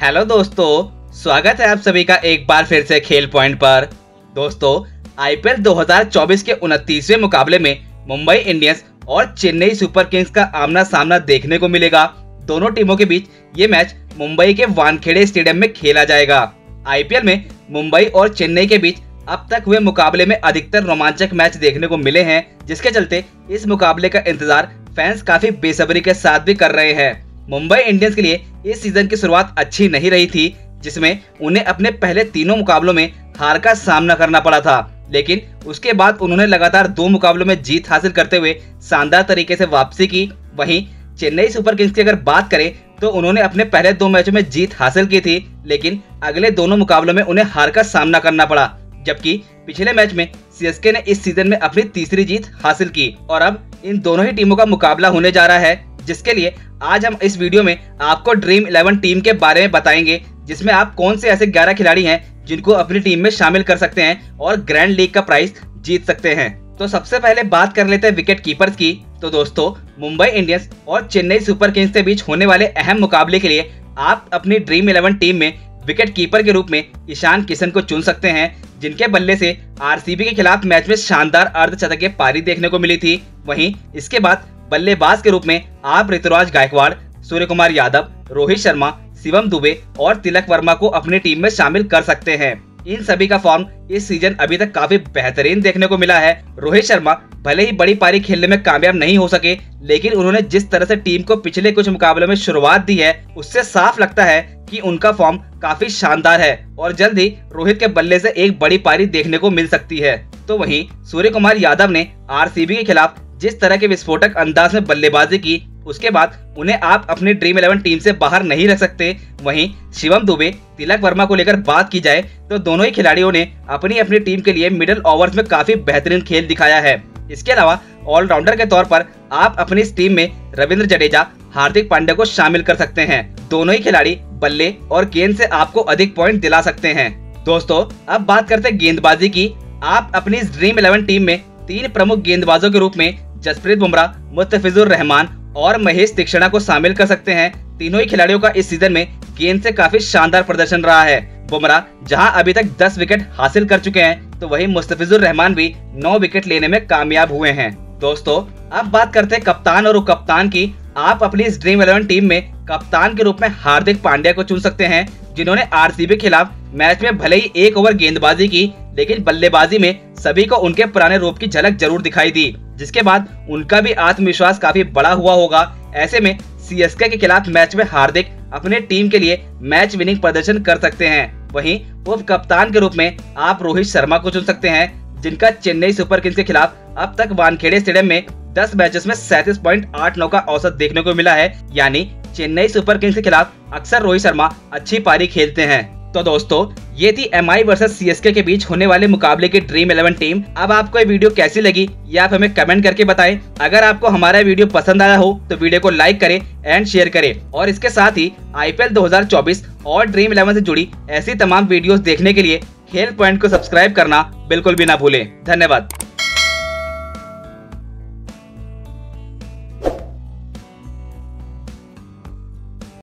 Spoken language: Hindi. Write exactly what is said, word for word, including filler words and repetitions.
हेलो दोस्तों, स्वागत है आप सभी का एक बार फिर से खेल पॉइंट पर। दोस्तों, आईपीएल दो हज़ार चौबीस के उनतीसवें मुकाबले में मुंबई इंडियंस और चेन्नई सुपर किंग्स का आमना सामना देखने को मिलेगा। दोनों टीमों के बीच ये मैच मुंबई के वानखेड़े स्टेडियम में खेला जाएगा। आईपीएल में मुंबई और चेन्नई के बीच अब तक हुए मुकाबले में अधिकतर रोमांचक मैच देखने को मिले हैं, जिसके चलते इस मुकाबले का इंतजार फैंस काफी बेसब्री के साथ भी कर रहे हैं। मुंबई इंडियंस के लिए इस सीजन की शुरुआत अच्छी नहीं रही थी, जिसमें उन्हें अपने पहले तीनों मुकाबलों में हार का सामना करना पड़ा था, लेकिन उसके बाद उन्होंने लगातार दो मुकाबलों में जीत हासिल करते हुए शानदार तरीके से वापसी की। वहीं चेन्नई सुपर किंग्स की अगर बात करें तो उन्होंने अपने पहले दो मैचों में जीत हासिल की थी, लेकिन अगले दोनों मुकाबलों में उन्हें हार का सामना करना पड़ा, जबकि पिछले मैच में सीएसके ने इस सीजन में अपनी तीसरी जीत हासिल की। और अब इन दोनों ही टीमों का मुकाबला होने जा रहा है, जिसके लिए आज हम इस वीडियो में आपको ड्रीम इलेवन टीम के बारे में बताएंगे, जिसमें आप कौन से ऐसे ग्यारह खिलाड़ी हैं जिनको अपनी टीम में शामिल कर सकते हैं और ग्रैंड लीग का प्राइज जीत सकते हैं। तो सबसे पहले बात कर लेते हैं विकेट कीपर्स की। तो दोस्तों, मुंबई इंडियंस और चेन्नई सुपर किंग्स के बीच होने वाले अहम मुकाबले के लिए आप अपनी ड्रीम इलेवन टीम में विकेट कीपर के रूप में ईशान किशन को चुन सकते हैं, जिनके बल्ले से आरसीबी के खिलाफ मैच में शानदार अर्धशतकीय पारी देखने को मिली थी। वहीं इसके बाद बल्लेबाज के रूप में आप ऋतुराज गायकवाड़, सूर्य कुमार यादव, रोहित शर्मा, शिवम दुबे और तिलक वर्मा को अपनी टीम में शामिल कर सकते हैं। इन सभी का फॉर्म इस सीजन अभी तक काफी बेहतरीन देखने को मिला है। रोहित शर्मा भले ही बड़ी पारी खेलने में कामयाब नहीं हो सके, लेकिन उन्होंने जिस तरह से टीम को पिछले कुछ मुकाबलों में शुरुआत दी है, उससे साफ लगता है कि उनका फॉर्म काफी शानदार है और जल्द ही रोहित के बल्ले से एक बड़ी पारी देखने को मिल सकती है। तो वहीं सूर्य कुमार यादव ने आरसीबी के खिलाफ जिस तरह के विस्फोटक अंदाज में बल्लेबाजी की, उसके बाद उन्हें आप अपनी ड्रीम इलेवन टीम से बाहर नहीं रख सकते। वहीं शिवम दुबे, तिलक वर्मा को लेकर बात की जाए तो दोनों ही खिलाड़ियों ने अपनी अपनी टीम के लिए मिडिल ओवर्स में काफी बेहतरीन खेल दिखाया है। इसके अलावा ऑलराउंडर के तौर पर आप अपनी इस टीम में रविंद्र जडेजा, हार्दिक पांड्या को शामिल कर सकते हैं। दोनों ही खिलाड़ी बल्ले और गेंद से आपको अधिक पॉइंट दिला सकते हैं। दोस्तों, अब बात करते हैं गेंदबाजी की। आप अपनी इस ड्रीम इलेवन टीम में तीन प्रमुख गेंदबाजों के रूप में जसप्रीत बुमराह, मुस्तफिजुर रहमान और महेश तीक्षणा को शामिल कर सकते हैं। तीनों ही खिलाड़ियों का इस सीजन में गेंद से काफी शानदार प्रदर्शन रहा है। बुमराह जहां अभी तक दस विकेट हासिल कर चुके हैं, तो वहीं मुस्तफिजुर रहमान भी नौ विकेट लेने में कामयाब हुए हैं। दोस्तों, अब बात करते हैं कप्तान और उप कप्तान की। आप अपनी इस ड्रीम इलेवन टीम में कप्तान के रूप में हार्दिक पांड्या को चुन सकते हैं, जिन्होंने आरसीबी के खिलाफ मैच में भले ही एक ओवर गेंदबाजी की, लेकिन बल्लेबाजी में सभी को उनके पुराने रूप की झलक जरूर दिखाई दी, जिसके बाद उनका भी आत्मविश्वास काफी बड़ा हुआ होगा। ऐसे में सीएसके के खिलाफ मैच में हार्दिक अपने टीम के लिए मैच विनिंग प्रदर्शन कर सकते हैं। वहीं उप कप्तान के रूप में आप रोहित शर्मा को चुन सकते हैं, जिनका चेन्नई सुपर किंग्स के खिलाफ अब तक वानखेड़े स्टेडियम में दस मैचेस में सैंतीस पॉइंट आठ नौ का औसत देखने को मिला है। यानी चेन्नई सुपर किंग्स के खिलाफ अक्सर रोहित शर्मा अच्छी पारी खेलते हैं। तो दोस्तों, ये थी एमआई वर्सेस सीएसके के बीच होने वाले मुकाबले की ड्रीम इलेवन टीम। अब आपको ये वीडियो कैसी लगी ये आप हमें कमेंट करके बताएं। अगर आपको हमारा वीडियो पसंद आया हो तो वीडियो को लाइक करें एंड शेयर करें, और इसके साथ ही आईपीएल दो हज़ार चौबीस और ड्रीम इलेवन से जुड़ी ऐसी तमाम वीडियोस देखने के लिए खेल पॉइंट को सब्सक्राइब करना बिल्कुल भी ना भूलें। धन्यवाद।